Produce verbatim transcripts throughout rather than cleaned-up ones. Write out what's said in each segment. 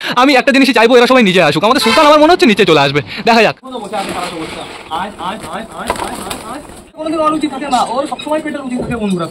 আমি একটা জিনিসই চাইবো, এরা সবাই নিচে আসুক। আমাদের সুলতান আমার মনে হচ্ছে নিচে চলে আসবে, দেখা যাক। কোনোদিন অরুচি থাকে না, ওর সবসময় পেটের রুচি থাকে বন্ধুরা।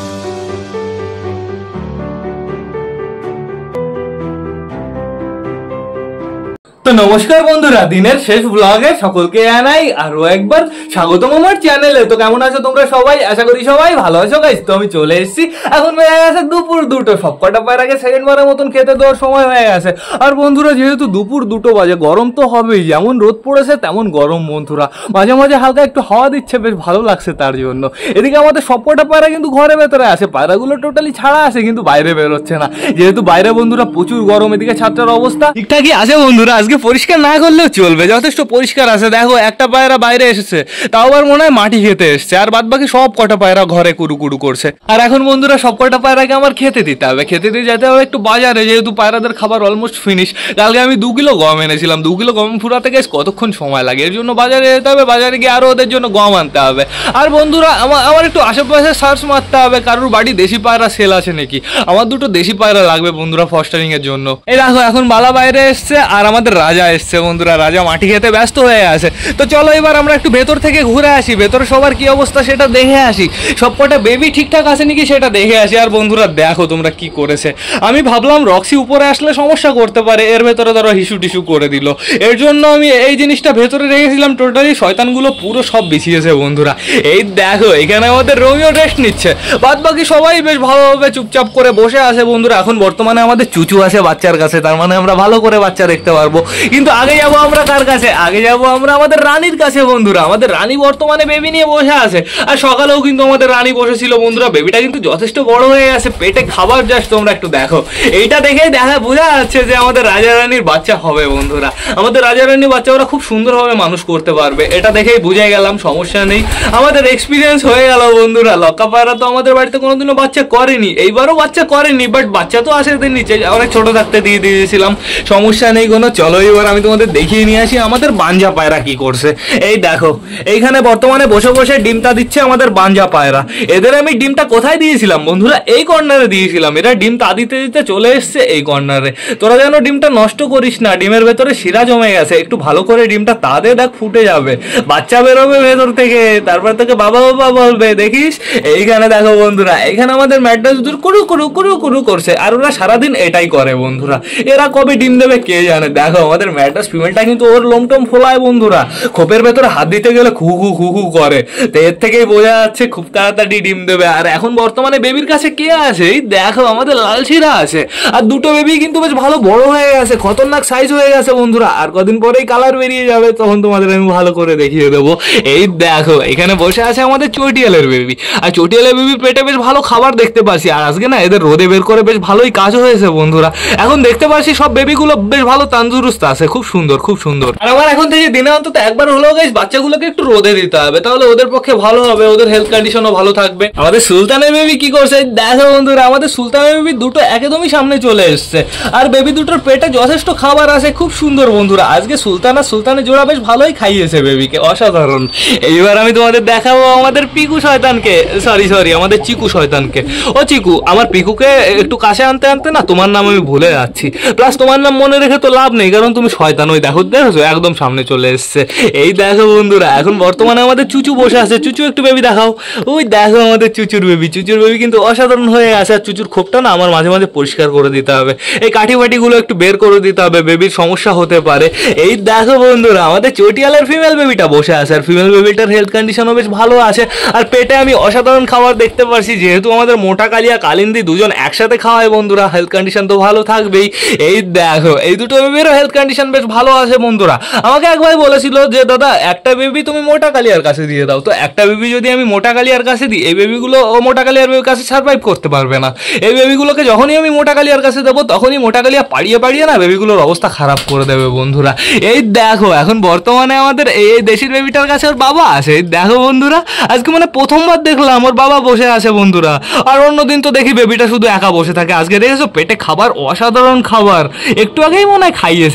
তো নমস্কার বন্ধুরা, দিনের শেষ ব্লগে সকলকে জানাই আরো একবার স্বাগতম আমার চ্যানেলে। তো কেমন আছো তোমরা সবাই? আশা করি সবাই ভালো আছো গাইস। তো আমি চলে এসেছি, এখন হয়ে গেছে দুপুর দুটো। সব কটা পায়রাকে সেকেন্ড বারের মতন খেতে দেওয়ার সময় হয়ে গেছে। আর বন্ধুরা যেহেতু দুপুর দুটো বাজে, গরম তো হবেই, যেমন রোদ পড়েছে তেমন গরম বন্ধুরা। মাঝে মাঝে হালকা একটু হাওয়া দিচ্ছে, বেশ ভালো লাগছে তার জন্য। এদিকে আমাদের সব কটা পায়রা কিন্তু ঘরের ভেতরে আছে, পায়রাগুলো টোটালি ছাড়া আছে কিন্তু বাইরে বেরোচ্ছে না, যেহেতু বাইরে বন্ধুরা প্রচুর গরম। এদিকে ছাত্রের অবস্থা ঠিকঠাকই আছে বন্ধুরা, আজকে পরিষ্কার না করলেও চলবে, যথেষ্ট পরিষ্কার আছে। দেখো একটা পায়রা বাইরে এসেছে, তাও আবার মনে হয় মাটি খেতে এসছে, আর বাদ বাকি সব কটা পায়রা ঘরে কুড়ু কুড়ু করছে। আর এখন বন্ধুরা সব কটা পায়রাকে আমার খেতে দিতে হবে, খেতে দিয়ে যেতে হবে একটু বাজারে, যেহেতু পায়রাদের খাবার অলমোস্ট ফিনিশ। কালকে আমি দু কিলো গম এনেছিলাম, দু কিলো গম ফুরাতে গেছে কতক্ষণ সময় লাগে, এর জন্য বাজারে যেতে হবে, বাজারে গিয়ে আরো ওদের জন্য গম আনতে হবে। আর বন্ধুরা আমার আমার একটু আশেপাশে সার্চ মারতে হবে, কারোর বাড়ি দেশি পায়রা সেল আছে নাকি। আমার দুটো দেশি পায়রা লাগবে বন্ধুরা ফস্টারিং এর জন্য। এই দেখো এখন বালা বাইরে এসছে, আর আমাদের রাজা এসছে বন্ধুরা। রাজা মাটি খেতে ব্যস্ত হয়ে আছে। তো চলো এবার আমরা একটু ভেতর থেকে ঘুরে আসি, ভেতরে সবার কি অবস্থা সেটা দেখে আসি, সবকটা বেবি ঠিকঠাক আছে নাকি সেটা দেখে আসি। আর বন্ধুরা দেখো তোমরা কি করেছে, আমি ভাবলাম রক্সি উপরে আসলে সমস্যা করতে পারে, এর ভেতরে ধরো হিসু টিসু করে দিল, এর জন্য আমি এই জিনিসটা ভেতরে রেখেছিলাম। টোটালি শয়তানগুলো পুরো সব বিছিয়েছে বন্ধুরা। এই দেখো এখানে আমাদের রোমিও রেস্ট নিচ্ছে, বাদ বাকি সবাই বেশ ভালোভাবে চুপচাপ করে বসে আছে বন্ধুরা। এখন বর্তমানে আমাদের চুচু আছে বাচ্চার কাছে, তার মানে আমরা ভালো করে বাচ্চা দেখতে পারবো। কিন্তু আগে যাবো আমরা কার কাছে? আগে যাবো আমরা আমাদের রানীর কাছে বন্ধুরা। আমাদের রানী বর্তমানে বেবি নিয়ে বসে আছে, আর সকালেও কিন্তু আমাদের রানী বসেছিল বন্ধুরা। বেবিটা কিন্তু যথেষ্ট বড় হয়ে গেছে, পেটে খাবার জাস্ট তোমরা একটু দেখো। এইটা দেখেই দেখা বোঝা যাচ্ছে যে আমাদের রাজা রানীর বাচ্চা হবে বন্ধুরা। আমাদের রাজা রানীর বাচ্চা ওরা খুব সুন্দরভাবে মানুষ করতে পারবে, এটা দেখেই বুঝে গেলাম, সমস্যা নেই। আমাদের এক্সপিরিয়েন্স হয়ে গেল বন্ধুরা। লক্কা পায়রা তো আমাদের বাড়িতে কোনোদিনও বাচ্চা করেনি, এইবারও বাচ্চা করেনি, বাট বাচ্চা তো আসে এদের নিচে, অনেক ছোট থাকতে দিয়ে দিয়েছিলাম, সমস্যা নেই কোনো। চলো এবার আমি তোমাদের দেখিয়ে নিয়ে আসি আমাদের বাঞ্জা পায়রা কি করছে। এই দেখো এইখানে বর্তমানে বসে বসে ডিমটা দিচ্ছে আমাদের বাঞ্জা পায়রা। এদের আমি ডিমটা কোথায় দিয়েছিলাম বন্ধুরা? এই কর্নারে দিয়েছিলাম। এরা ডিম তা দিতে দিতে চলে এসছে এই কর্নারে। তোরা যেন ডিমটা নষ্ট করিস না, ডিমের ভেতরে শিরা জমে গেছে, একটু ভালো করে ডিমটা তা দে, দেখ ফুটে যাবে, বাচ্চা বেরোবে ভেতর থেকে, তারপর থেকে বাবা বাবা বলবে, দেখিস। এইখানে দেখো বন্ধুরা, এখানে আমাদের ম্যাড্রাস দুধ কুরু কুরু কুরু কুরু করছে, আর ওরা সারাদিন এটাই করে বন্ধুরা। এরা কবে ডিম দেবে কে জানে। দেখো আমাদের ম্যাড্রাস ফিমেলটা কিন্তু ওর লোমটম ফোলায় বন্ধুরা, খোপের ভেতরে হাত দিতে গেলে খু খু খু খু করে, তো এর থেকেই বোঝা যাচ্ছে খুব তাড়াতাড়ি ডিম দেবে। আর এখন বর্তমানে বেবির কাছে কে আছে? এই দেখো আমাদের লালশিরা আছে, আর দুটো বেবি কিন্তু বেশ ভালো বড় হয়ে গেছে, খতরনাক সাইজ হয়ে গেছে বন্ধুরা। আর কদিন পরেই কালার বেরিয়ে যাবে, তখন তোমাদের আমি ভালো করে দেখিয়ে দেবো। এই দেখো এখানে বসে আছে আমাদের চটিয়ালের বেবি, আর চটিয়ালের বেবির পেটে বেশ ভালো খাবার দেখতে পাচ্ছি। আর আজকে না এদের রোদে বের করে বেশ ভালোই কাজ হয়েছে বন্ধুরা। এখন দেখতে পাচ্ছি সব বেবিগুলো বেশ ভালো তন্দুরুস্ত আছে, খুব সুন্দর খুব সুন্দর। আর আমার এখন থেকে দিনে অন্তত একবার হলেও গাইস বাচ্চাগুলোকে একটু রোদে দিতে হবে, তাহলে ওদের পক্ষে ভালো হবে, ওদের হেলথ কন্ডিশনও ভালো থাকবে। আমাদের সুলতানের বেবি কি করছে দেখো বন্ধুরা, আমাদের সুলতানের বেবি দুটো একদমই সামনে চলে এসছে, আর বেবি দুটোর পেটে যথেষ্ট খাবার আছে, খুব সুন্দর বন্ধুরা। আজকে সুলতান আর সুলতানের জোড়া বেশ ভালোই খাইয়েছে বেবিকে, অসাধারণ। এইবার আমি তোমাদের দেখাবো আমাদের পিকু শয়তানকে, সরি সরি আমাদের চিকু শয়তানকে। ও চিকু, আমার পিকুকে একটু কাছে আনতে আনতে না তোমার নাম আমি ভুলে যাচ্ছি, প্লাস তোমার নাম মনে রেখে তো লাভ নেই, কারণ তুমি শয়তান। ওই দেখো দেখো একদম সামনে চলে এসছে। এই দেখো বন্ধুরা এখন বর্তমানে আমাদের চুচু বসে আছে। চুচু একটু বেবি দেখাও। ওই দেখো আমাদের চুচুর বেবি, চুচুর বেবি কিন্তু অসাধারণ হয়ে আছে। আর চুচুর খোপটা না আমার মাঝে মাঝে পরিষ্কার করে দিতে হবে, এই কাঠি বাটিগুলো একটু বের করে দিতে হবে, বেবির সমস্যা হতে পারে। এই দেখো বন্ধুরা আমাদের চটিয়ালের ফিমেল বেবিটা বসে আছে, আর ফিমেল বেবিটার হেলথ কন্ডিশনও বেশ ভালো আছে, আর পেটে আমি অসাধারণ খাবার দেখতে পাচ্ছি। যেহেতু আমাদের মোটা কালিয়া কালিন্দি দুজন একসাথে খাওয়ায় বন্ধুরা, হেলথ কন্ডিশন তো ভালো থাকবেই। এই দেখো এই দুটো বেবিরও হেলথ কন্ডিশন বেশ ভালো আছে বন্ধুরা। আমাকে এক ভাই বলেছিল যে দাদা একটা বেবি তুমি মোটা কালিয়ার কাছে দিয়ে দাও, তো একটা বেবি যদি আমি মোটা কালিয়ার কাছে দিই, এই বেবিগুলো ও মোটা কালিয়ার বেবির কাছে সার্ভাইভ করতে পারবে না। এই বেবিগুলোকে যখনই আমি মোটা কালিয়ার কাছে দেবো, তখনই মোটা কালিয়া পাড়িয়ে পাড়িয়ে না বেবিগুলোর অবস্থা খারাপ করে দেবে বন্ধুরা। এই দেখো এখন বর্তমানে আমাদের এই দেশির বেবিটার কাছে ওর বাবা আছে। এই দেখো বন্ধুরা আজকে মানে প্রথমবার দেখলাম ওর বাবা বসে আছে বন্ধুরা। আর অন্যদিন তো দেখি বেবিটা শুধু একা বসে থাকে, আজকে দেখেছো পেটে খাবার, অসাধারণ খাবার, একটু আগেই মনে হয় খাইয়েছে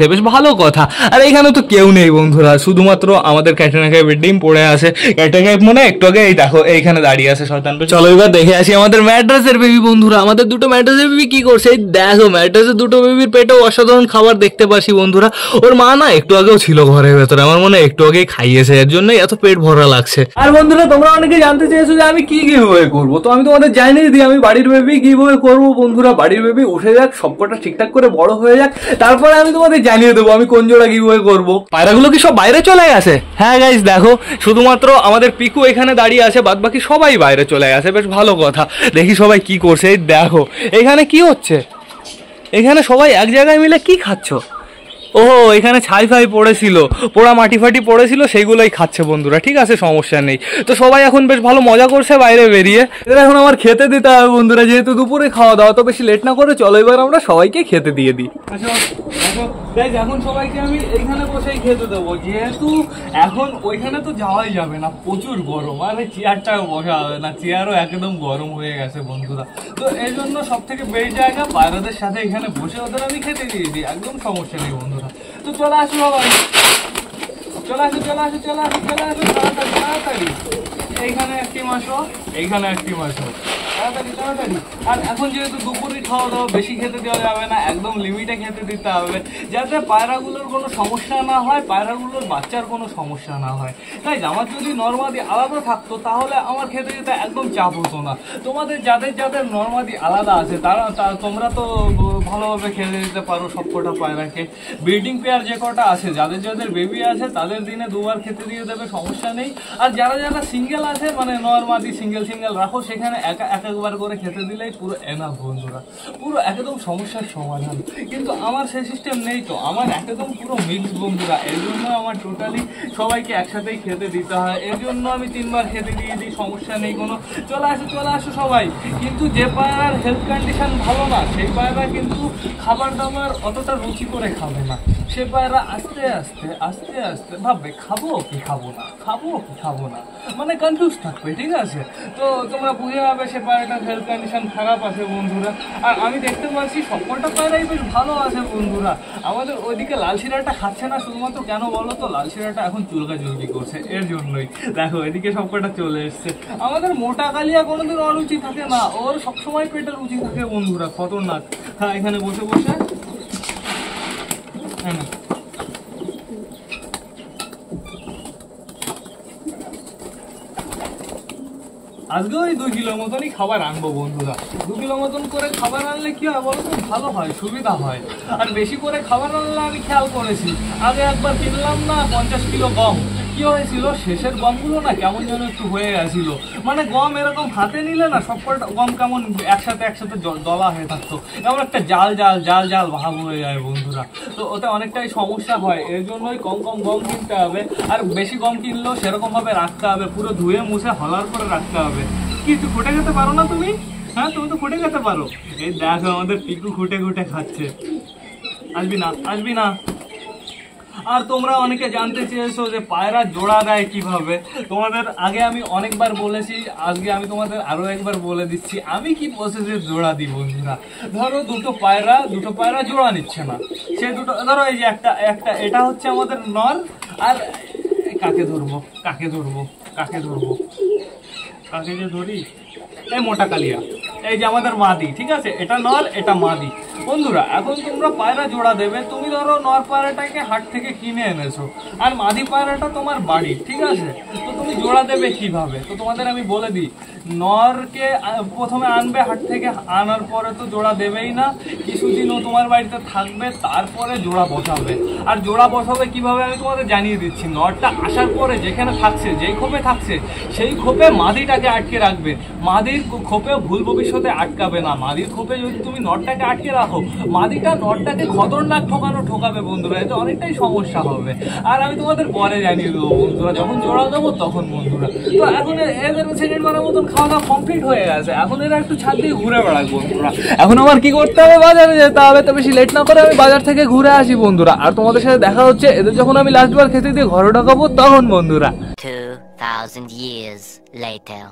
বেশ ভালো কথা। আর এখানে তো কেউ নেই বন্ধুরা, শুধুমাত্র আমাদের ক্যাটরিনা কাইফের ডিম পড়ে আছে। ক্যাটরিনা কাইফ মনে একটু আগে এই দেখো এইখানে দাঁড়িয়ে আছে শয়তান। চলো এবার দেখে আসি আমাদের ম্যাড্রাসের বেবি বন্ধুরা, আমাদের দুটো ম্যাড্রাসের বেবি কি করছে। এই দেখো ম্যাড্রাসের দুটো বেবির পেটেও অসাধারণ খাবার দেখতে পাচ্ছি বন্ধুরা। ওর মা না একটু আগেও ছিল ঘরের ভেতরে, আমার মনে হয় একটু আগেই খাইয়েছে, এর জন্যই এত পেট ভরা লাগছে। আর বন্ধুরা তোমরা অনেকে জানতে চেয়েছো যে আমি কি গিভওয়ে করবো, তো আমি তোমাদের জানিয়ে দিই আমি বাড়ির বেবি গিভওয়ে করবো বন্ধুরা। বাড়ির বেবি উঠে যাক, সবকটা ঠিকঠাক করে বড় হয়ে যাক, তারপরে আমি তোমাদের জানিয়ে দেবো আমি কোন জোড়া গিভওয়ে করবো। পায়রাগুলো কি সব বাইরে চলে গেছে? হ্যাঁ গাইস দেখো, শুধুমাত্র আমাদের পিকু এখানে দাঁড়িয়ে আছে, বাদ বাকি সবাই বাইরে চলে গেছে। বেশ ভালো কথা। দেখি সবাই কি করছে। এই দেখো এখানে কি হচ্ছে, এখানে সবাই এক জায়গায় মিলে কি খাচ্ছ? ওহো, এখানে ছাই ফাই পড়েছিল, পোড়া মাটি ফাটি পড়েছিল, সেইগুলোই খাচ্ছে বন্ধুরা। ঠিক আছে, সমস্যা নেই। তো সবাই এখন বেশ ভালো মজা করছে বাইরে বেরিয়ে। এবার এখন আমার খেতে দিতে হবে বন্ধুরা, যেহেতু দুপুরে খাওয়া দাওয়া, তো বেশি লেট না করে চলো এবার আমরা সবাইকে খেতে দিয়ে দিই। এখন সবাইকে আমি এইখানে বসেই খেতে দেবো, যেহেতু এখন ওইখানে তো যাওয়াই যাবে না, প্রচুর গরম, আর এই চেয়ারটাও বসা হবে না, চেয়ারও একদম গরম হয়ে গেছে বন্ধুরা। তো এই জন্য সব থেকে বেশ জায়গা পায়রাদের সাথে এখানে বসে ওদের আমি খেতে দিয়ে দিই, একদম সমস্যা নেই বন্ধুরা। তো চলে আসো সবাই, চলে আসো চলে আসো চলে আসো চলে আসো তাড়াতাড়ি তাড়াতাড়ি। এইখানে একটি মাসো, এইখানে একটি মাসো, তাড়াতাড়ি তাড়াতাড়ি। আর এখন যেহেতু দুপুরে খাওয়া দাওয়া, বেশি খেতে দেওয়া যাবে না, একদম লিমিটে খেতে দিতে হবে, যাতে পায়রাগুলোর কোনো সমস্যা না হয়, পায়রাগুলোর বাচ্চার কোনো সমস্যা না হয়। তাই আমার যদি নর্মাদি আলাদা থাকতো তাহলে আমার খেতে দিতে একদম চাপ হতো না। তোমাদের যাদের যাদের নর্মাদি আলাদা আছে তারা তোমরা তো ভালোভাবে খেতে দিতে পারো সবকটা পায়রাকে। ব্রিডিং পেয়ার যে কটা আছে, যাদের যাদের বেবি আছে তাদের দিনে দুবার খেতে দিয়ে দেবে, সমস্যা নেই। আর যারা যারা সিঙ্গেল আছে, মানে নর্মাদি সিঙ্গেল সিঙ্গেল রাখো, সেখানে এক এক একবার করে খেতে দিলেই পুরো এনাফ বন্ধুরা, পুরো একদম সমস্যার সমাধান। কিন্তু আমার সেই সিস্টেম নেই, তো আমার একদম পুরো মিক্স বন্ধুরা, এর জন্য আমার টোটালি সবাইকে একসাথেই খেতে দিতে হয়, এর জন্য আমি তিনবার খেতে দিয়ে দিই, সমস্যা নেই কোনো। চলে আসো চলে আসো সবাই। কিন্তু যে পায়রার হেলথ কন্ডিশন ভালো না, সেই পায়রা কিন্তু খাবার দাবার অতটা রুচি করে খাবে না। সে পায়রা আস্তে আস্তে আস্তে আস্তে ভাববে খাবো কি খাবো না, খাবো কি খাবো না, মানে কনফিউজ থাকবে। ঠিক আছে, তো তোমরা বুঝে যাবে সে পায়রাটার হেলথ কন্ডিশন খারাপ আছে বন্ধুরা। আর আমি দেখতে পাচ্ছি সবকটা পায়রাই বেশ ভালো আছে বন্ধুরা। আমাদের ওইদিকে লাল শিরাটা খাচ্ছে না শুধুমাত্র কেন বলো তো, লাল শিরাটা এখন চুলকা চুলকি করছে, এর জন্যই। দেখো এদিকে সবকটা চলে এসছে। আমাদের মোটা কালিয়া কোনোদিন অরুচি থাকে না, ওর সবসময় পেটে রুচি থাকে বন্ধুরা, খতরনাক। হ্যাঁ, এখানে বসে বসে হ্যাঁ আজকে ওই দুই কিলো মতনই খাবার আনবো বন্ধুরা। দু কিলো মতন করে খাবার আনলে কি হয় বলো তো, ভালো হয়, সুবিধা হয়। আর বেশি করে খাবার আনলে আমি খেয়াল করেছি, আগে একবার কিনলাম না পঞ্চাশ কিলো গম, কি হয়েছিল শেষের গমগুলো না কেমন যেন একটু হয়ে গেছিল, মানে গম এরকম হাতে নিলে না সবকটা গম কেমন একসাথে একসাথে দলা হয়ে থাকতো, এমন একটা জাল জাল জাল জাল ভাব হয়ে যায় বন্ধুরা। তো ওতে অনেকটাই সমস্যা হয়, এর জন্যই কম কম গম কিনতে হবে। আর বেশি গম কিনলেও সেরকম ভাবে রাখতে হবে, পুরো ধুয়ে মুছে হলার করে রাখতে হবে। কি তুই খুঁটে খেতে পারো না তুমি? হ্যাঁ, তুমি তো খুঁটে খেতে পারো। এই দেখো আমাদের পিকু খুঁটে খুঁটে খাচ্ছে। আসবি না আসবি না। আর তোমরা অনেকে জানতে চেয়েছো যে পায়রা জোড়া দেয় কিভাবে, তোমাদের আগে আমি অনেকবার বলেছি, আজকে আমি তোমাদের আরো একবার বলে দিচ্ছি আমি কি প্রসেসে জোড়া দিই বন্ধুরা। ধরো দুটো পায়রা দুটো পায়রা জোড়া নিচ্ছে না, সে দুটো ধরো এই যে একটা একটা এটা হচ্ছে আমাদের নর, আর কাকে ধরবো কাকে ধরবো কাকে ধরবো কাকে যে ধরি, এই মোটা কালিয়া, এই যে আমাদের মাদি। ঠিক আছে, এটা নর এটা মাদি বন্ধুরা। এখন তোমরা পায়রা জোড়া দেবে, তুমি ধরো নর পায়রাটাকে হাট থেকে কিনে এনেছো আর মাদি পায়রাটা তোমার বাড়ি। ঠিক আছে, তো তুমি জোড়া দেবে কিভাবে, তো তোমাদের আমি বলে দিই। নরকে প্রথমে আনবে হাট থেকে, আনার পরে তো জোড়া দেবেই না, কিছুদিনও তোমার বাড়িতে থাকবে, তারপরে জোড়া বসাবে। আর জোড়া বসাবে কিভাবে আমি তোমাদের জানিয়ে দিচ্ছি। নরটা আসার পরে যেখানে থাকছে, যেই খোপে থাকছে, সেই খোপে মাদিটাকে আটকে রাখবে। মাদির খোপে ভুল ভবিষ্যতে আটকাবে না। মাদির খোপে যদি তুমি নরটাকে আটকে রাখো, মাদিটা নরটাকে খতরনাক ঠোকানো ঠোকাবে বন্ধুরা, এতে অনেকটাই সমস্যা হবে। আর আমি তোমাদের পরে জানিয়ে দেবো বন্ধুরা, যখন জোড়া দেবো তখন বন্ধুরা। তো এখন এদের সেকেন্ড বারের মতন খাওয়া দাওয়া কমপ্লিট হয়ে গেছে, এখন এরা একটু ছাদ দিয়ে ঘুরে বেড়াক বন্ধুরা। এখন আমার কি করতে হবে, বাজারে যেতে হবে। তো বেশি লেট না করে আমি বাজার থেকে ঘুরে আসি বন্ধুরা, আর তোমাদের সাথে দেখা হচ্ছে এদের যখন আমি লাস্টবার খেতে দিয়ে ঘরে ঢোকাবো তখন বন্ধুরা। two thousand years later.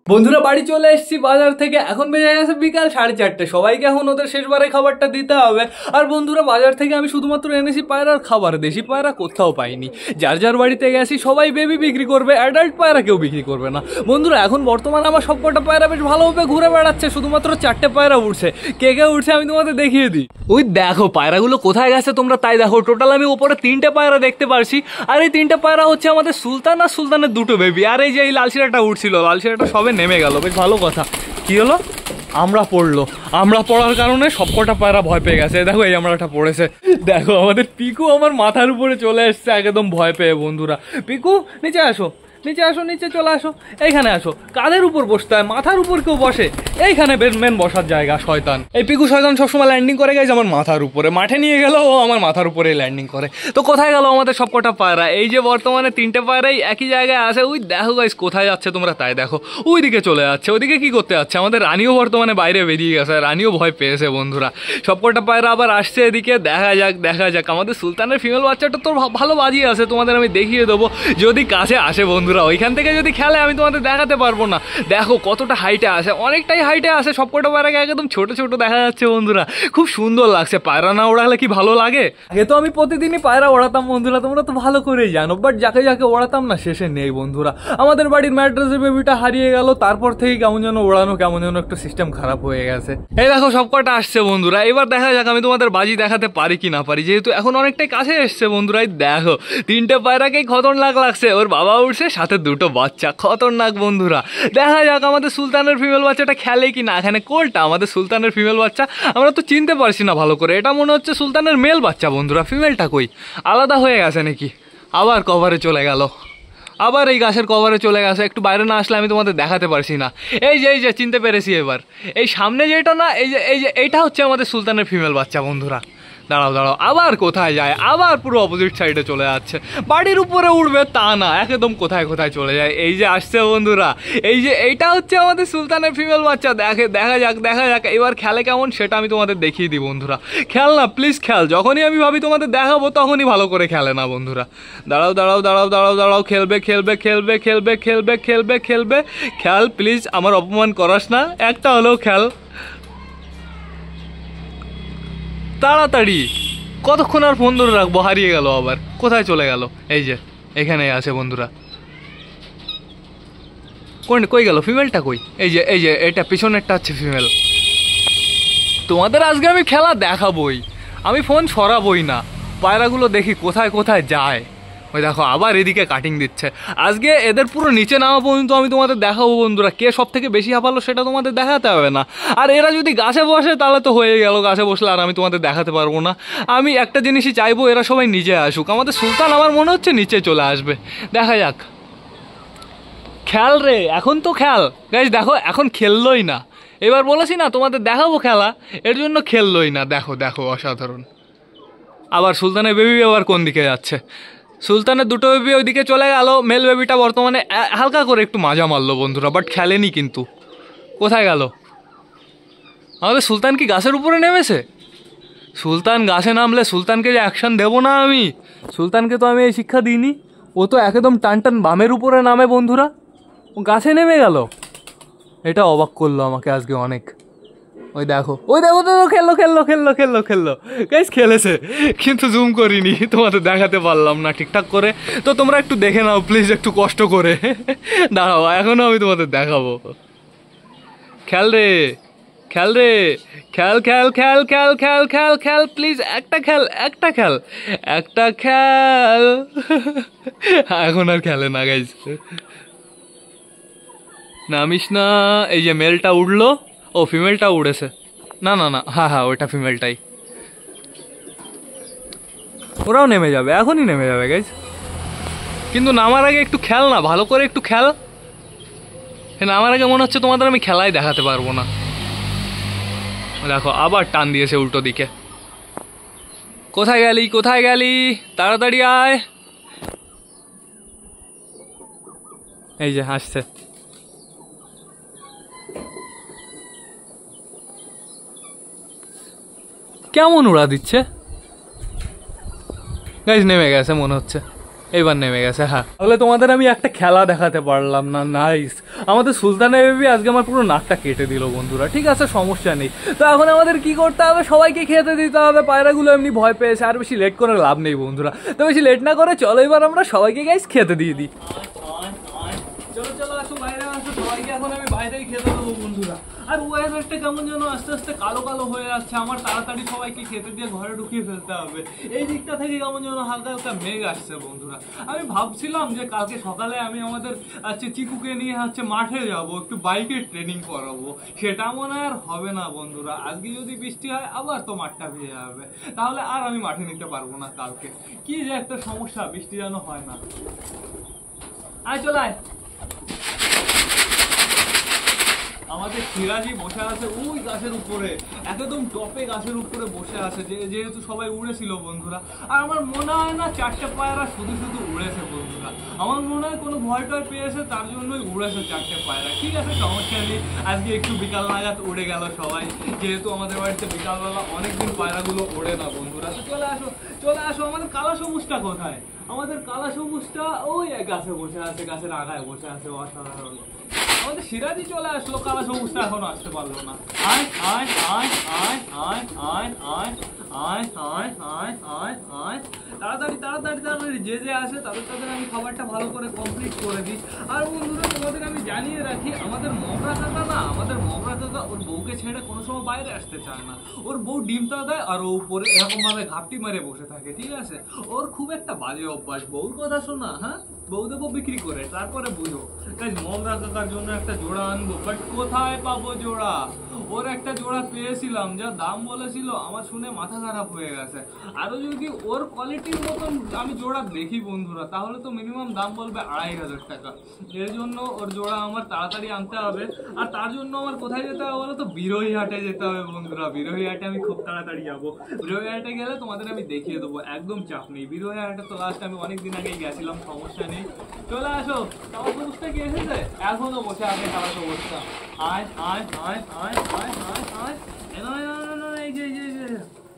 বন্ধুরা বাড়ি চলে এসেছি বাজার থেকে, এখন বেজে গেছে বিকাল সাড়ে চারটে। সবাইকে এখন ওদের শেষবারে খাবারটা দিতে হবে। আর বন্ধুরা বাজার থেকে আমি শুধুমাত্র এনেছি পায়রার খাবার, দেশি পায়রা কোথাও পাইনি। যার যার বাড়িতে গেছি সবাই বেবি বিক্রি করবে, অ্যাডাল্ট পায়রা কেউ বিক্রি করবে না। বন্ধুরা এখন বর্তমানে আমার সবকটা পায়রা বেশ ভালোভাবে ঘুরে বেড়াচ্ছে, শুধুমাত্র চারটে পায়রা উঠছে। কে কে উঠছে আমি তোমাদের দেখিয়ে দিই। ওই দেখো পায়রাগুলো কোথায় গেছে তোমরা তাই দেখো। টোটাল আমি উপরে তিনটে পায়রা দেখতে পারছি, আর এই তিনটে পায়রা হচ্ছে আমাদের সুলতান আর সুলতানের দুটো বেবি। আর এই যে এই লালশিরাটা উঠছিল, লালশিরাটা সবে নেমে গেল, বেশ ভালো কথা। কি হলো? আমরা পড়লো, আমরা পড়ার কারণে সবকটা পায়রা ভয় পেয়ে গেছে। দেখো এই আমরাটা পড়েছে। দেখো আমাদের পিকু আমার মাথার উপরে চলে এসছে একদম ভয় পেয়ে। বন্ধুরা পিকু নিচে আসো, নিচে আসো, নিচে চলে আসো, এইখানে আসো। কাদের উপর বসতে হয়? মাথার উপর কেউ বসে? এইখানে মেন বসার জায়গা। শয়তান এই পিকু শয়তান সবসময় ল্যান্ডিং করে গেছে আমার মাথার উপরে। মাঠে নিয়ে গেল ও আমার মাথার উপরে ল্যান্ডিং করে। তো কোথায় গেল আমাদের সবকটা পায়রা? এই যে বর্তমানে তিনটে পায়রাই একই জায়গায় আছে। ওই দেখো গাইস কোথায় যাচ্ছে তোমরা তাই দেখো। ওই দিকে চলে যাচ্ছে। ওইদিকে কি করতে যাচ্ছে? আমাদের রানীও বর্তমানে বাইরে বেরিয়ে গেছে, রানীও ভয় পেয়েছে। বন্ধুরা সবকটা পায়রা আবার আসছে এদিকে। দেখা যাক দেখা যাক। আমাদের সুলতানের ফিমেল বাচ্চাটা তোর ভালো বাজিয়ে আছে, তোমাদের আমি দেখিয়ে দেবো যদি কাছে আসে। বন্ধুরা ওইখান থেকে যদি খেলে আমি তোমাদের দেখাতে পারবো না। দেখো কতটা হাইটে আসে, অনেকটাই হাইটে আসে। সবকটা পায়রাকে একদম ছোট ছোট দেখা যাচ্ছে। বন্ধুরা খুব সুন্দর লাগছে। পায়রা না ওড়ালে কি ভালো লাগে? আগে তো আমি প্রতিদিনই পায়রা ওড়াতাম বন্ধুরা, তোমরা তো ভালো করেই জানো। বাট যাকে যাকে ওড়াতাম না শেষে নেই বন্ধুরা। আমাদের বাড়ির ম্যাড্রাসের বেবিটা হারিয়ে গেল, তারপর থেকে কেমন যেন ওড়ানো কেমন যেন একটু সিস্টেম খারাপ হয়ে গেছে। এই দেখো সবকটা আসছে বন্ধুরা। এবার দেখা যাক আমি তোমাদের বাজি দেখাতে পারি কি না পারি, যেহেতু এখন অনেকটাই কাছে এসছে। বন্ধুরা এই দেখো তিনটে পায়রাকেই খতরনাক লাগছে। ওর বাবা উঠছে, সাথে দুটো বাচ্চা, খতরনাক। বন্ধুরা দেখা যাক আমাদের সুলতানের ফিমেল বাচ্চাটা খেলে কি না। এখানে কোলটা আমাদের সুলতানের ফিমেল বাচ্চা, আমরা তো চিনতে পারছি না ভালো করে। এটা মনে হচ্ছে সুলতানের মেল বাচ্চা। বন্ধুরা ফিমেলটা কই? আলাদা হয়ে গেছে নাকি? আবার কভারে চলে গেল, আবার এই গাছের কভারে চলে গেছে। একটু বাইরে না আসলে আমি তোমাদের দেখাতে পারছি না। এই যে এই যে চিনতে পেরেছি এবার। এই সামনে যেটা না, এই যে এই যে এইটা হচ্ছে আমাদের সুলতানের ফিমেল বাচ্চা। বন্ধুরা দাঁড়াও দাঁড়াও, আবার কোথায় যায়? আবার পুরো অপোজিট সাইডে চলে যাচ্ছে। বাড়ির উপরে উঠবে তা না, একদম কোথায় কোথায় চলে যায়। এই যে আসছে বন্ধুরা, এই যে এইটা হচ্ছে আমাদের সুলতানের ফিমেল বাচ্চা। দেখে দেখা যাক দেখা যাক এবার খেলে কেমন সেটা আমি তোমাদের দেখিয়ে দিই। বন্ধুরা খেল না প্লিজ, খেল। যখনই আমি ভাবি তোমাদের দেখাবো তখনই ভালো করে খেলে না। বন্ধুরা দাঁড়াও দাঁড়াও দাঁড়াও দাঁড়াও দাঁড়াও, খেলবে খেলবে খেলবে খেলবে খেলবে খেলবে খেলবে খেল প্লিজ, আমার অপমান করাস না, একটা হলেও খেল তাড়াতাড়ি। কতক্ষণ আর ফোন ধরে রাখবো? হারিয়ে গেল আবার, কোথায় চলে গেল? এই যে এখানে আছে বন্ধুরা। কোন কই গেল? ফিমেলটা কই? এই যে এই যে এটা পিছনেরটা হচ্ছে ফিমেল। তোমাদের আজকে আমি খেলা দেখাবই, আমি ফোন সরাবই না। পায়রাগুলো দেখি কোথায় কোথায় যায়। ওই দেখো আবার এদিকে কাটিং দিচ্ছে। আজকে এদের পুরো নিচে নামা পর্যন্ত আমি তোমাদের দেখাবো বন্ধুরা। কে সব থেকে বেশি হাঁপালো সেটা তোমাদের দেখাতে হবে না। আর এরা যদি গাছে বসে তাহলে তো হয়ে গেল, গাছে বসলে আর আমি তোমাদের দেখাতে পারবো না। আমি একটা জিনিসই চাইবো, এরা সবাই নিচে আসুক। আমাদের সুলতান আমার মনে হচ্ছে নিচে চলে আসবে, দেখা যাক। খেল রে, এখন তো খেল গাইস। দেখো এখন খেললোই না। এবার বলেছি না তোমাদের দেখাবো খেলা, এর জন্য খেললোই না। দেখো দেখো অসাধারণ। আবার সুলতানের বেবি আবার কোন দিকে যাচ্ছে? সুলতানের দুটো বেবি ওইদিকে চলে গেল। মেল বেবিটা বর্তমানে হালকা করে একটু মাজা মারলো বন্ধুরা, বাট খেলেনি কিন্তু। কোথায় গেল আমাদের সুলতান? কি গাছের উপরে নেমেছে? সুলতান গাছে নামলে সুলতানকে যে অ্যাকশন দেবো না আমি, সুলতানকে তো আমি এই শিক্ষা দিইনি। ও তো একদম টান টান বামের উপরে নামে বন্ধুরা, ও গাছে নেমে গেল। এটা অবাক করলো আমাকে আজকে অনেক। ওই দেখো ওই দেখো তো খেললো খেললো খেললো খেললো খেললো গাইস, খেলেছে কিন্তু জুম করিনি, তোমাদের দেখাতে পারলাম না ঠিকঠাক করে। তো তোমরা একটু দেখে নাও প্লিজ, একটু কষ্ট করে। দাঁড়াও এখনো আমি তোমাদের দেখাবো। খেল রে খেল রে খেল খেল খেল খেল খেল খেল খেল প্লিজ, একটা খেল একটা খেল একটা খেল। এখন আর খেলে না গাইস, নামিস না। এই যে মেলটা উঠলো, ও ফিমেলটা উড়েছে। না না না, হ্যাঁ হ্যাঁ ওইটা ফিমেলটাই। ওরাও নেমে যাবে, এখনই নেমে যাবে গাইজ। কিন্তু নামার আগে একটু খেল না, ভালো করে একটু খেল। নামার আগে মনে হচ্ছে তোমাদের আমি খেলাই দেখাতে পারবো না। দেখো আবার টান দিয়েছে উল্টো দিকে। কোথায় গেলি কোথায় গেলি? তাড়াতাড়ি আয়। এই যে হাসছে। কেমন উড়া দিচ্ছে গাইজ, নেমে গেছে মনে হচ্ছে, এইবার নেমে গেছে। হ্যাঁ তাহলে তোমাদের আমি একটা খেলা দেখাতে পারলাম না। নাইস, আমাদের সুলতানের বেবি আজকে আমার পুরো নাকটা কেটে দিল বন্ধুরা। ঠিক আছে, সমস্যা নেই। তো এখন আমাদের কি করতে হবে, সবাইকে খেতে দিতে হবে। পায়রাগুলো এমনি ভয় পেয়েছে, আর বেশি লেট করে লাভ নেই বন্ধুরা। তো বেশি লেট না করে চলো এবার আমরা সবাইকে গাইস খেতে দিয়ে দিই। চলো চলো আসো, বাইরে আসো, সবাইকে এখন আমি বাইরেই খেতে দেবো বন্ধুরা। আর ওয়েদারটা কেমন যেন আস্তে আস্তে কালো কালো হয়ে যাচ্ছে, আমার তাড়াতাড়ি সবাইকে খেতে দিয়ে ঘরে ঢুকিয়ে ফেলতে হবে। এই দিকটা থেকে কেমন যেন হালকা হালকা মেঘ আসছে বন্ধুরা। আমি ভাবছিলাম যে কালকে সকালে আমি আমাদের হচ্ছে চিকুকে নিয়ে হচ্ছে মাঠে যাব, একটু বাইকের ট্রেনিং করাবো, সেটা মনে হয় আর হবে না বন্ধুরা। আজকে যদি বৃষ্টি হয় আবার তো মাঠটা ভিজে যাবে, তাহলে আর আমি মাঠে নিতে পারবো না কালকে। কি যে একটা সমস্যা, বৃষ্টি যেন হয় না। আয় চলায়, আমাদের সিরাজি বসে আছে ওই গাছের উপরে, একদম টপে গাছের উপরে বসে আছে, যেহেতু সবাই উড়েছিল বন্ধুরা। আর আমার মনে হয় না চারটে পায়রা শুধু শুধু উড়েছে বন্ধুরা, আমার মনে হয় কোনো ভয় টয় পেয়েছে তার জন্যই উড়েছে চারটে পায়রা। ঠিক আছে, সমস্যা নেই, আজকে একটু বিকাল নাগাদ উড়ে গেল সবাই, যেহেতু আমাদের বাড়িতে বিকালবেলা অনেকদিন পায়রাগুলো ওড়ে না বন্ধুরা। তো চলে আসো চলে আসো, আমাদের কালা সবুজটা কোথায়? আমাদের কালা সবুজটা ওই গাছে বসে আছে, গাছের আগায় বসে আছে, অসাধারণ। আমাদের সিরাজি চলে আসলো, কালা সবুজটা এখনো আসতে পারলো না। আয় আয় আয় আয় আয় আয় আয় আয় আয় আয় আয় আয় তাড়াতাড়ি তাড়াতাড়ি তাড়াতাড়ি যে যে আসে তাদের তাদের আমি খাবারটা ভালো করে কমপ্লিট করে দিই। আর বন্ধুরা তোমাদের আমি জানিয়ে রাখি, আমাদের মগরা দাদা না, আমাদের মগরা দাদা ওর বউকে ছেড়ে কোনো সময় বাইরে আসতে চায় না। ওর বউ ডিমটা দেয় আর ও উপরে এরকম ভাবে ঘাপটি মেরে বসে থাকে। ঠিক আছে, ওর খুব একটা বাজে অভ্যাস, বউর কথা শোনা। হ্যাঁ, বউ দেবো বিক্রি করে, তারপরে বুঝো। তাই মগরা দাদার জন্য একটা জোড়া আনবো, বাট কোথায় পাবো জোড়া? ওর একটা জোড়া পেয়েছিলাম, যা দাম বলেছিল আমার শুনে মাথা খারাপ হয়ে গেছে। আরো যদি ওর কোয়ালিটির মতন আমি জোড়া দেখি বন্ধুরা, তাহলে তো মিনিমাম দাম বলবে আড়াই হাজার টাকা। এর জন্য ওর জোড়া আমার তাড়াতাড়ি আনতে হবে। আর তার জন্য আমার কোথায় যেতে হবে বলো তো? বিরোহী হাটে যেতে হবে বন্ধুরা। বিরোহী হাটে আমি খুব তাড়াতাড়ি যাবো। বিরোহী হাটে গেলে তোমাদের আমি দেখিয়ে দেবো, একদম চাপ নেই। বিরোহী হাটে তো লাস্ট আমি অনেকদিন আগেই গেছিলাম, সমস্যা নেই। চলে আসো, কালা সবুজটা কি এসেছে? এখনো বসে আছে কালা সবুজটা। আয় আয় আয় আয় আয় আয় আয় এই যে এই যে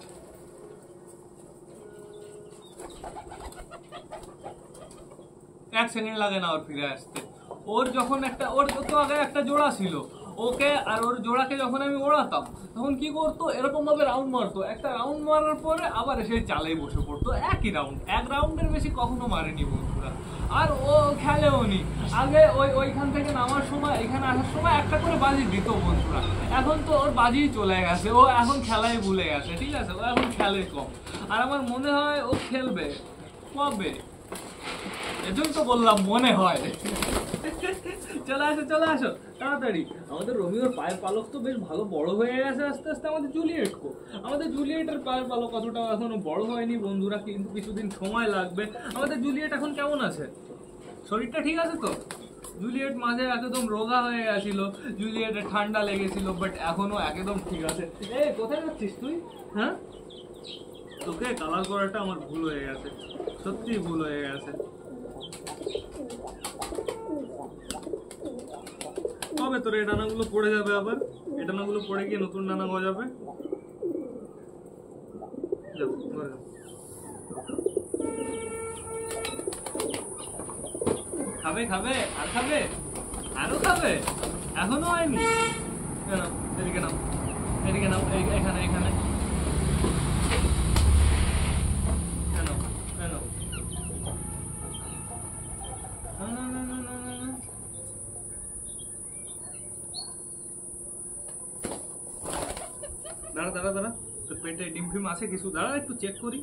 এক সেকেন্ড লাগে না ওর ফিরে আসতে। ওর যখন একটা ওর তো আগে একটা জোড়া ছিল, ওকে আর ওর জোড়াকে যখন আমি ওড়াতাম তখন কি করতো, এরকম ভাবে রাউন্ড মারতো। একটা রাউন্ড মারার পরে আবার এসে চালেই বসে পড়তো, একই রাউন্ড, এক রাউন্ডের বেশি কখনো মারেনি বন্ধুরা। আর ও খেলেও নি। আগে ওই ওইখান থেকে নামার সময় এখানে আসার সময় একটা করে বাজি দিত বন্ধুরা। এখন তো ওর বাজি চলে গেছে, ও এখন খেলাই ভুলে গেছে। ঠিক আছে, ও এখন খেলে কম। আর আমার মনে হয় ও খেলবে কবে, এজন্য তো বললাম মনে হয়। চলে আসো চলে আসো তাড়াতাড়ি। আমাদের রোমিওর পায়ের পালক তো বেশ ভালো বড় হয়ে গেছে আস্তে আস্তে। আমাদের জুলিয়েট কো, আমাদের জুলিয়েটের পায়ের পালক অতটা এখনো বড় হয়নি বন্ধুরা, কিন্তু কিছুদিন সময় লাগবে। আমাদের জুলিয়েট এখন কেমন আছে? শরীরটা ঠিক আছে তো? জুলিয়েট মাঝে একদম রোগা হয়ে গেছিল, জুলিয়েটের ঠান্ডা লেগেছিল, বাট এখনো একদম ঠিক আছে। এই কোথায় যাচ্ছিস তুই? হ্যাঁ, তোকে কালার করাটা আমার ভুল হয়ে গেছে, সত্যি ভুল হয়ে গেছে। কবে তোর এই ডানাগুলো পড়ে যাবে আবার? এই ডানাগুলো পড়ে গিয়ে নতুন ডানা গজাবে। খাবে খাবে আর খাবে, আরো খাবে, এখনো হয়নি কেন? এদিকে নাও, এদিকে নাও, এখানে এখানে কেন কেন? না না না না না না, দাঁড়া দাঁড়া দাঁড়া, তোর পেটে ডিম ফিম আছে কিছু? দাঁড়া একটু চেক করি।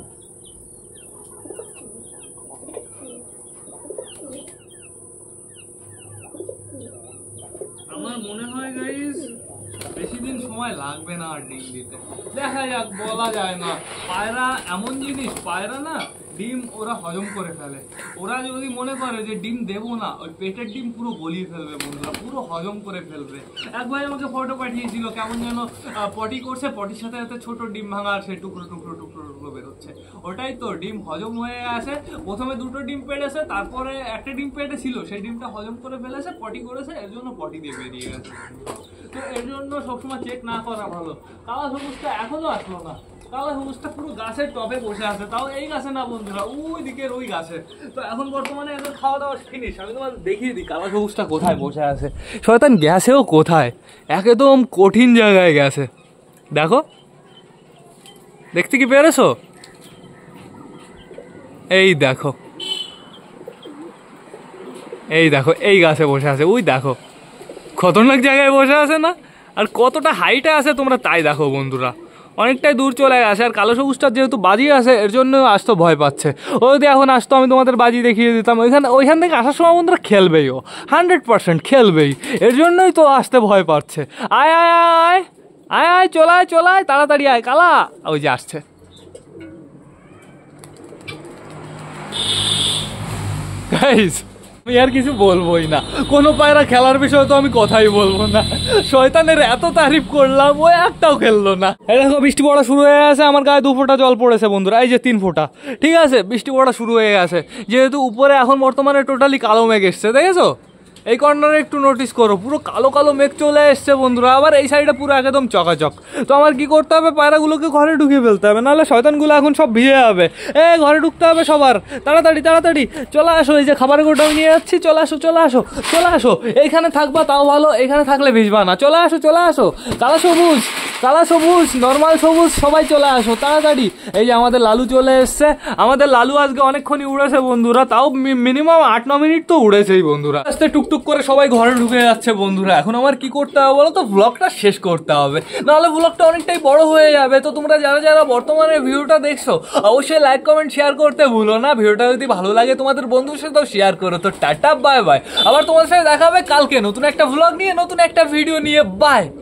আমার মনে হয় গাইস বেশি দিন সময় লাগবে না আর ডিম দিতে, দেখা যাক, বলা যায় না। পায়রা এমন জিনিস, পায়রা না ডিম ওরা হজম করে ফেলে। ওরা যদি মনে করে যে ডিম দেবো না, ওই পেটের ডিম পুরো গলিয়ে ফেলবে বন্ধুরা, পুরো হজম করে ফেলবে। এক ভাই আমাকে ফটো পাঠিয়েছিল, কেমন যেন পটি করছে, পটির সাথে সাথে ছোট ডিম ভাঙা আর সে টুকরো টুকরো টুকরো টুকরো বেরোচ্ছে। ওটাই তো, ডিম হজম হয়ে আছে। প্রথমে দুটো ডিম পেড়েছে, তারপরে একটা ডিম পেটে ছিল, সেই ডিমটা হজম করে ফেলেছে, পটি করেছে, এর জন্য পটি দিয়ে বেরিয়ে গেছে। তো এর জন্য সবসময় চেক না করা ভালো। কালা সবুজটা এখনো আসলো না, কালা সবুজটা পুরো গাছের টপে বসে আছে, তাও এই গাছে না বন্ধুরা, ওই দিকের ওই গাছে। তো এখন বর্তমানে এদের খাওয়া দাওয়া ফিনিশ। আমি তোমাদের দেখিয়ে দিই কালা সবুজটা কোথায় বসে আছে। শয়তান গ্যাসেও কোথায়, একদম কঠিন জায়গায় গেছে। দেখো, দেখতে কি পেরেছো? এই দেখো, এই দেখো, এই গাছে বসে আছে। ওই দেখো, খতরনাক জায়গায় বসে আছে না? আর কতটা হাইটে আছে তোমরা তাই দেখো বন্ধুরা, অনেকটাই দূর চলে গেছে। আর কালো সবুজটার যেহেতু বাজি আছে, এর জন্য আসতে ভয় পাচ্ছে। ও যদি এখন আসতো, আমি তোমাদের বাজি দেখিয়ে দিতাম। ওইখানে ওইখান থেকে আসার সময় বন্ধুরা খেলবেই, ও হান্ড্রেড পার্সেন্ট খেলবেই। এর জন্যই তো আসতে ভয় পাচ্ছে। আয় আয় আয় আয় আয়, চলায় চলায়, তাড়াতাড়ি আয় কালা। ওই যে আসছে। গাইস, আমি আর কিছু বলবোই না, কোনো পায়রা খেলার বিষয়ে তো আমি কথাই বলবো না। শয়তানের এত তারিফ করলাম, ও একটাও খেললো না। এই দেখো, বৃষ্টি পড়া শুরু হয়ে গেছে। আমার গায়ে দু ফোঁটা জল পড়েছে বন্ধুরা, এই যে তিন ফোঁটা। ঠিক আছে, বৃষ্টি পড়া শুরু হয়ে গেছে। যেহেতু উপরে এখন বর্তমানে টোটালি কালো মেঘ এসছে, দেখেছো? এই কর্নারে একটু নোটিস করো, পুরো কালো কালো মেঘ চলে এসছে বন্ধুরা। আবার এই সাইডে পুরো একদম চকাচক। তো আমার কি করতে হবে, পায়রাগুলোকে ঘরে ঢুকিয়ে ফেলতে হবে, নাহলে শয়তানগুলো এখন সব ভিজে যাবে। এ ঘরে ঢুকতে হবে সবার, তাড়াতাড়ি তাড়াতাড়ি চলে আসো। এই যে খাবারের গোটা নিয়ে যাচ্ছি, চলে আসো চলে আসো চলে আসো। এইখানে থাকবা তাও ভালো, এখানে থাকলে ভিজবা না। চলে আসো চলে আসো, কালা সবুজ, কালা সবুজ, নর্মাল সবুজ, সবাই চলে আসো তাড়াতাড়ি। এই যে আমাদের লালু চলে এসছে। আমাদের লালু আজকে অনেকক্ষণই উড়েছে বন্ধুরা, তাও মিনিমাম আট ন মিনিট তো উড়েছেই বন্ধুরা। আস্তে টুকটুক করে সবাই ঘরে ঢুকে যাচ্ছে বন্ধুরা। এখন আমার কি করতে হবে বলো তো, ব্লগটা শেষ করতে হবে, নাহলে ব্লগটা অনেকটাই বড় হয়ে যাবে। তো তোমরা যারা যারা বর্তমানে ভিডিওটা দেখছো, অবশ্যই লাইক কমেন্ট শেয়ার করতে ভুলো না। ভিডিওটা যদি ভালো লাগে তোমাদের বন্ধুর সাথেও শেয়ার করো। তো টাটা, বাই বাই। আবার তোমাদের সাথে দেখা হবে কালকে নতুন একটা ব্লগ নিয়ে, নতুন একটা ভিডিও নিয়ে। বাই।